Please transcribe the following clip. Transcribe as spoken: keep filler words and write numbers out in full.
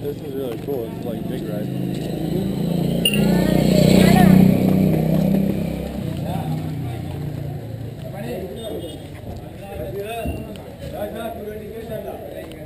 This is really cool. It's like big ride. Ready?